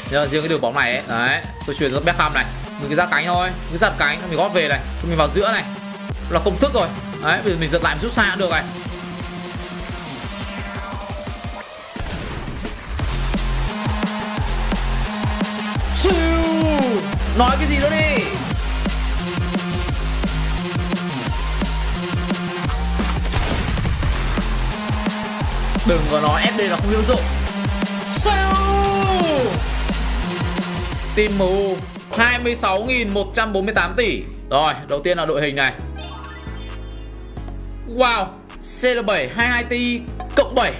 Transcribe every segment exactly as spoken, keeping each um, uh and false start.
Nhớ, riêng cái đường bóng này ấy, đấy, tôi truyền cho Beckham này, mình cứ ra cánh thôi, cứ giật cánh, mình gót về này, xong mình vào giữa này, là công thức rồi. Đấy, bây giờ mình giật lại một chút xa cũng được này. Siêu, nói cái gì nữa đi. Đừng có nói ép đê là không hữu dụng. Siêu, team em u hai mươi sáu nghìn một trăm bốn mươi tám tỷ. Rồi, đầu tiên là đội hình này. Wow, xê lờ bảy hai mươi hai Ti cộng bảy.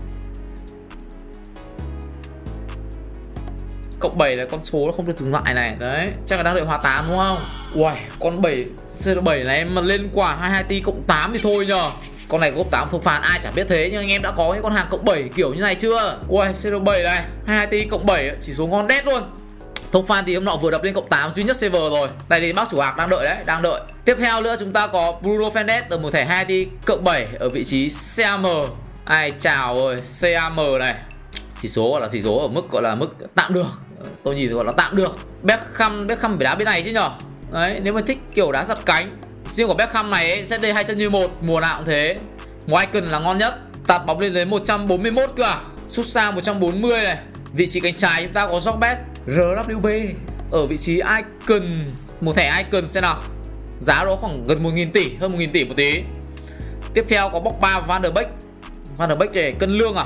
Cộng bảy là con số nó không được dừng lại này. Đấy, chắc là đang đợi hóa tám đúng không? Uầy, con bảy xê lờ bảy này mà lên quả hai mươi hai Ti cộng tám thì thôi nhờ. Con này gốc tám thông phán ai chả biết thế, nhưng anh em đã có những con hàng cộng bảy kiểu như này chưa? Uầy, xê lờ bảy này, hai mươi hai Ti cộng bảy, chỉ số ngon đét luôn. Thông phan thì hôm nọ vừa đập lên cộng tám duy nhất server rồi. Đây thì bác chủ hạc đang đợi đấy, đang đợi. Tiếp theo nữa chúng ta có Bruno Fernandes ở một thẻ hai Ti cộng bảy ở vị trí xê a em. Ai chào rồi, xê a em này. Chỉ số gọi là chỉ số ở mức gọi là mức tạm được. Tôi nhìn gọi là tạm được. Beckham, Beckham phải đá bên này chứ nhở. Đấy, nếu mà thích kiểu đá giật cánh. Riêng của Beckham này ấy, zét đê hai chân như một, mùa nào cũng thế. Một icon là ngon nhất. Tạt bóng lên đến một trăm bốn mươi mốt cơ à. Sút xa một trăm bốn mươi này. Vị trí cánh trái chúng ta có Jogbes rờ vê bê ở vị trí icon, một thẻ icon xem nào. Giá đó khoảng gần một nghìn tỷ, hơn một nghìn tỷ một tí. Tiếp theo có Pogba và Van der Beek. Van der Beek để cân lương à?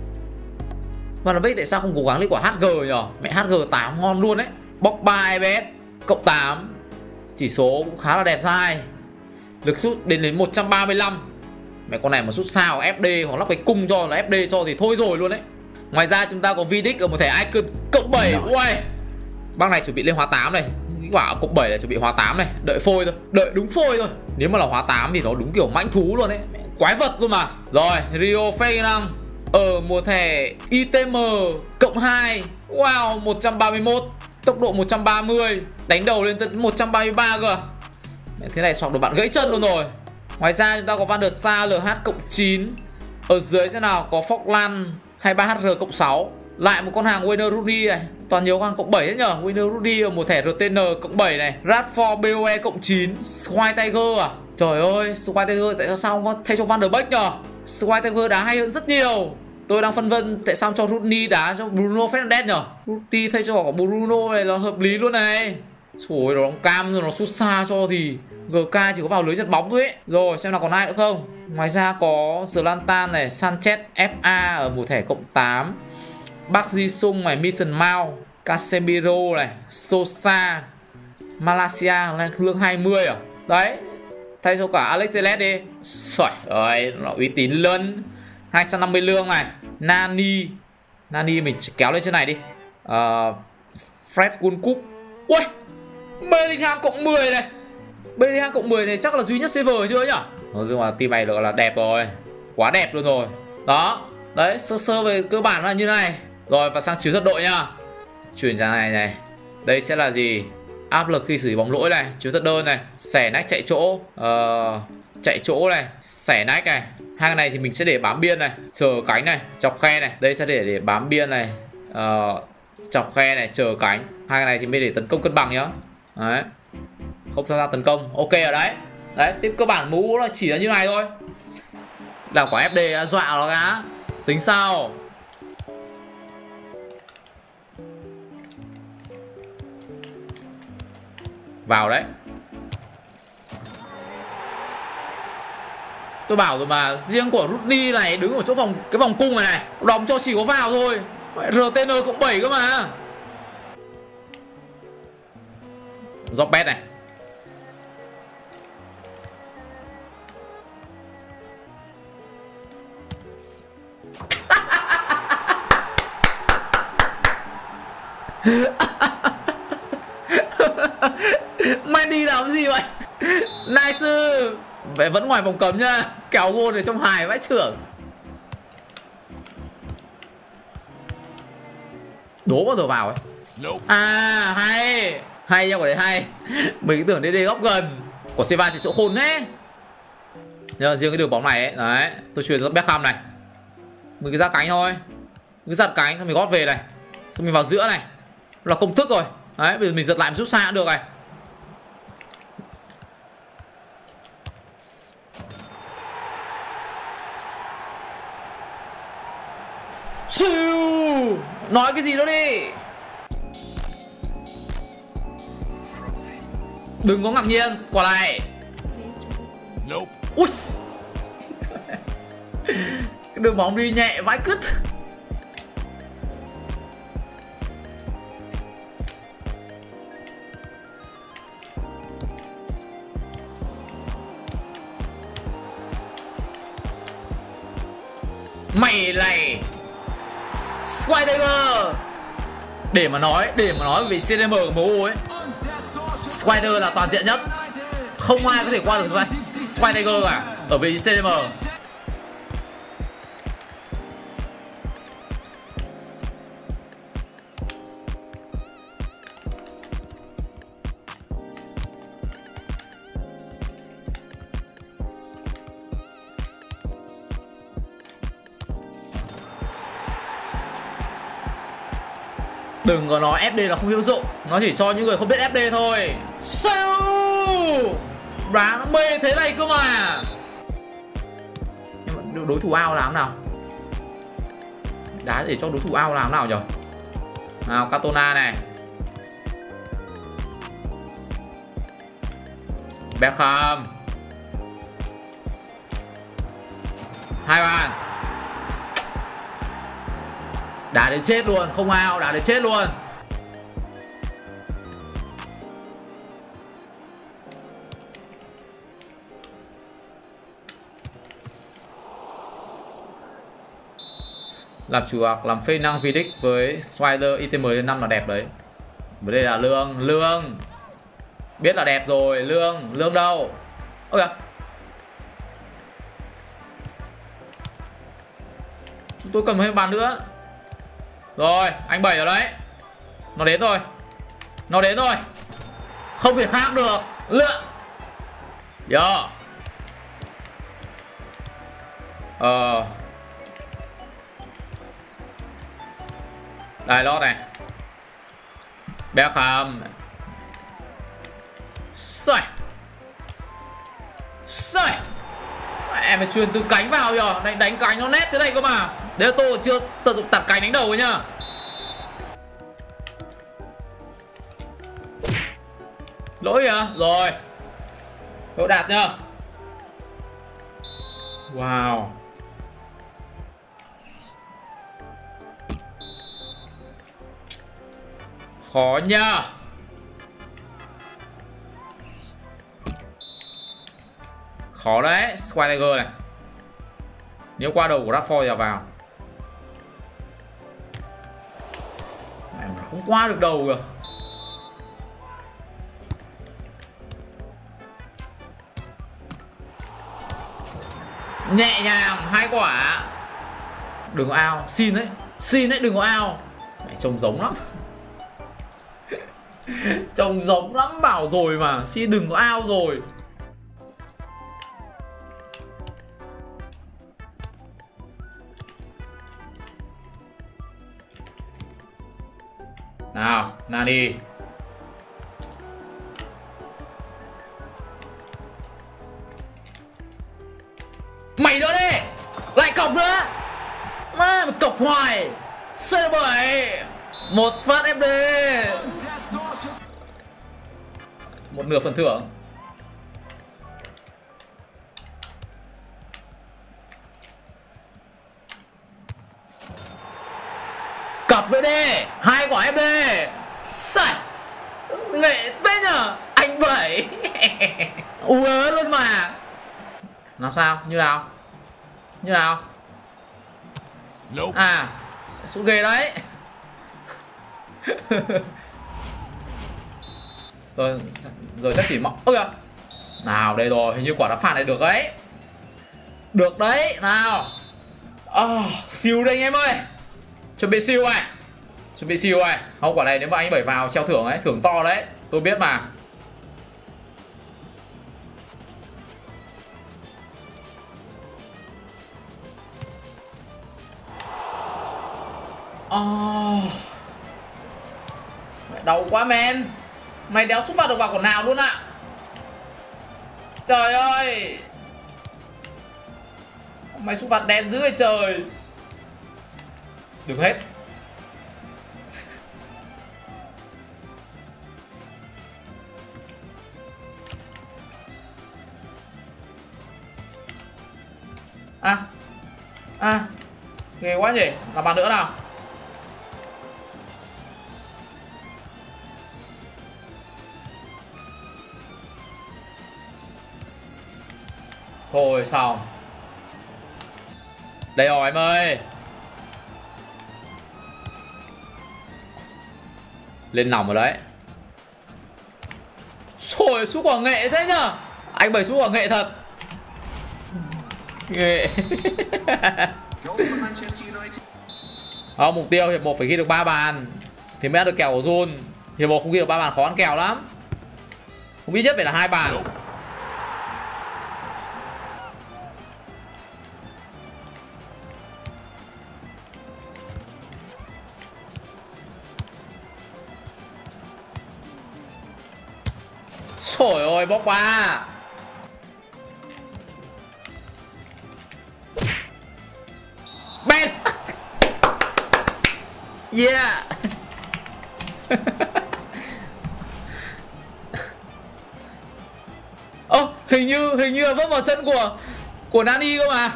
Van der Beek tại sao không cố gắng lên quả hát giê nhỉ? Mẹ hát giê tám ngon luôn đấy. Pogba e bê ét cộng tám. Chỉ số cũng khá là đẹp dai. Lực sút đến đến một trăm ba mươi lăm. Mẹ con này mà sút sao ép đê hoặc lắp cái cung cho là ép đê cho thì thôi rồi luôn đấy. Ngoài ra chúng ta có Vidic ở một thẻ icon cộng bảy. Uầy, bác này chuẩn bị lên hóa tám này. Cái quả cộng bảy này chuẩn bị hóa tám này. Đợi phôi thôi, đợi đúng phôi thôi. Nếu mà là hóa tám thì nó đúng kiểu mãnh thú luôn đấy. Quái vật luôn mà. Rồi, Rio Ferdinand ở một thẻ i tê em cộng hai. Wow, một trăm ba mươi mốt. Tốc độ một trăm ba mươi. Đánh đầu lên tới một trăm ba mươi ba cơ. Thế này sọc được bạn gãy chân luôn rồi. Ngoài ra chúng ta có Van der Sar lờ hát cộng chín. Ở dưới thế nào có Falkland hai mươi ba hát rờ cộng sáu. Lại một con hàng Wayne Rooney này. Toàn nhiều con hàng cộng bảy hết nhờ. Wayne Rooney ở một thẻ rờ tê en cộng bảy này. Rashford bê o e cộng chín. Squire Tiger à? Trời ơi, Squire Tiger tại sao không có thay cho Van der Beek nhờ? Squire Tiger đá hay hơn rất nhiều. Tôi đang phân vân tại sao cho Rooney đá cho Bruno Fernandes nhờ. Rooney thay cho cả Bruno này là hợp lý luôn này. Trời ơi, nó đóng cam rồi nó sút xa cho thì giê ca chỉ có vào lưới giật bóng thôi ấy. Rồi xem nào còn ai nữa không. Ngoài ra có Zlatan này, Sanchez ép a ở một thẻ cộng tám. Park Ji-sung này, Mason Mount, Casemiro này, Sosa, Malaysia lương hai mươi à. Đấy, thay cho cả Alex Telles đi. Trời ơi, nó uy tín luôn. hai trăm năm mươi lương này. Nani, Nani mình kéo lên trên này đi. uh, Fred Woodcock. Ui, Bellingham cộng mười này. Bellingham cộng mười này chắc là duy nhất server chưa nhỉ? Nói chung là team này được là đẹp rồi. Quá đẹp luôn rồi. Đó. Đấy, sơ sơ về cơ bản là như này. Rồi và sang chiến thuật đội nhá. Chuyển sang này này. Đây sẽ là gì? Áp lực khi xử lý bóng lỗi này, chiến thuật đơn này, xẻ nách chạy chỗ, uh, chạy chỗ này, xẻ nách này. Hai cái này thì mình sẽ để bám biên này, chờ cánh này, chọc khe này. Đây sẽ để để bám biên này, uh, chọc khe này, chờ cánh. Hai cái này thì mới để tấn công cân bằng nhá. Đấy, không tham gia tấn công. Ok ở đấy. Đấy, tiếp cơ bản mũ là chỉ là như này thôi. Làm quả ép đê dọa nó đã. Tính sao? Vào đấy. Tôi bảo rồi mà, riêng của Rooney này đứng ở chỗ vòng cái vòng cung này này, đóng cho chỉ có vào thôi. rờ tê en cộng bảy cơ mà. Jogbes này. Mày đi làm gì vậy? Nice. Vậy vẫn ngoài vòng cấm nha. Kéo gôn ở trong hài vãi trưởng. Đố bao giờ vào ấy. À hay. Hay nha, quả đấy hay. Mình tưởng đến đây góc gần. Của Silva chỉ chỗ khôn thế. Nhưng riêng cái đường bóng này ấy, đấy, tôi truyền cho Beckham này. Mình cứ ra cánh thôi. Cứ giật cánh xong mình gót về này. Xong mình vào giữa này. là công thức rồi. Đấy, bây giờ mình giật lại một chút xa cũng được này. Siêu! Nói cái gì đó đi. Đừng có ngạc nhiên, quả này. Ui. Cái đường bóng đi nhẹ vãi cứt. Mày này Spider. Để mà nói Để mà nói về xê đê em của em u ấy, Spider là toàn diện nhất. Không ai có thể qua được ra Spider cả ở vị trí xê đê em. Đừng có nói ép đê là không hữu dụng, nó chỉ cho những người không biết ép đê thôi. Sao đá nó mê thế này cơ mà. Nhưng mà đối thủ ao làm nào? Đá để cho đối thủ ao làm nào nhỉ? Nào, Cantona này, Beckham, hai bàn. Đá đến chết luôn, không ao, đá đến chết luôn. Làm chủ hoặc làm phê năng Vidic với Spider i tê em lên năm là đẹp đấy. Với đây là Lương, Lương biết là đẹp rồi. Lương, Lương đâu? Ôi kìa, chúng tôi cần thêm bàn nữa. Rồi, anh bảy ở đấy. Nó đến rồi. Nó đến rồi. Không thể khác được. Lựa. Yo. Ờ. Đây lót này. Beckham. Xoay. Xoay. Em phải truyền từ cánh vào nhờ. Đánh, đánh cánh nó nét thế này cơ mà. Đấy là tôi chưa tận dụng tạt cánh đánh đầu ấy nhá. Lỗi à? Rồi. Đỗ Đạt nhá. Wow. Khó nha. Khó đấy, Square Tiger này. Nếu qua đầu của Rashford thì vào. Mày mà không qua được đầu kìa. Nhẹ nhàng, hai quả. Đừng có ao, xin đấy. Xin đấy, đừng có ao. Mày trông giống lắm. Trông giống lắm, bảo rồi mà. Xin đừng có ao rồi. Nào, Nani. Mày nữa đi. Lại cọc nữa. Má, mày cọc hoài. xê bảy. Một phát ép đê. Một nửa phần thưởng. Cặp nữa đi. Hai quả ép đê. Sạch. Nghệ thế nhờ. Anh bảy. Ú ớ luôn mà. Làm sao? Như nào? Như nào? À, sút ghê đấy. Rồi, rồi chắc chỉ mong. Ôi kìa. Nào, đây rồi, hình như quả đá phạt này được đấy. Được đấy, nào. Oh, siêu đây anh em ơi. Chuẩn bị siêu này. Chuẩn bị siêu này. Không, quả này nếu mà anh bảy vào treo thưởng ấy, thưởng to đấy. Tôi biết mà. Oh. Đau quá men. Mày đéo xuất phát được vào quả nào luôn ạ. À. Trời ơi. Mày xuất phát đen dữ vậy trời. Đừng hết. À. À. Ghê quá nhỉ. Làm bàn nữa nào. Thôi xong. Đây rồi em ơi. Lên nòng rồi đấy. Rồi sút quả nghệ thế nhở. Anh Bảy sút quả nghệ thật. Nghệ. Không, mục tiêu hiệp một phải ghi được ba bàn thì mới ăn được kèo của Jun. Hiệp một không ghi được ba bàn khó ăn kèo lắm. Không ít nhất phải là hai bàn. Trời ơi, bóc qua. Ben. Yeah. Ơ, oh, hình như hình như là vấp vào chân của của Nani cơ mà.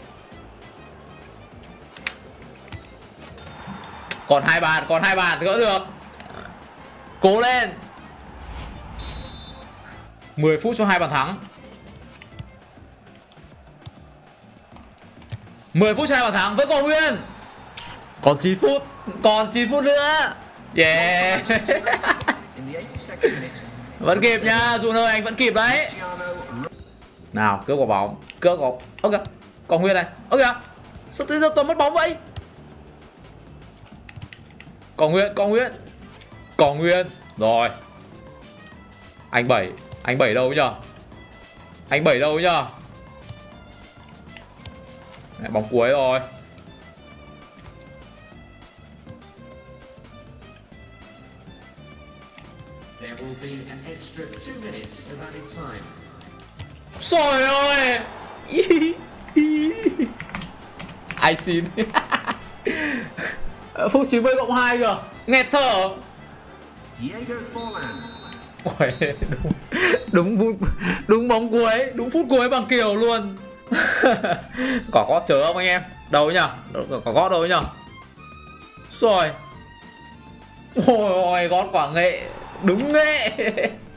Còn hai bàn, còn hai bàn gỡ được. Cố lên. mười phút cho hai bàn thắng. mười phút cho hai bàn thắng vẫn còn nguyên. Còn chín phút, còn chín phút nữa. Yeah. Vẫn kịp nha, Jun ơi, anh vẫn kịp đấy. Nào, cướp quả bóng, cướp quả. Ok, còn nguyên này. Ok, sao tới giờ toàn mất bóng vậy? Còn nguyên, còn nguyên. Còn nguyên. Rồi. Anh Bảy, anh Bảy đâu nhờ? Anh Bảy đâu nhờ? Bóng cuối rồi. Trời ơi. Ai xin. Phút chín mươi cộng hai kìa. Nghẹt thở. Ôi, đúng, đúng phút, đúng bóng cuối, đúng phút cuối bằng kiểu luôn. Có gót chớ không anh em? Đâu nhỉ? Có gót đâu nhỉ? Rồi. Ôi ôi, gót quả nghệ. Đúng nghệ.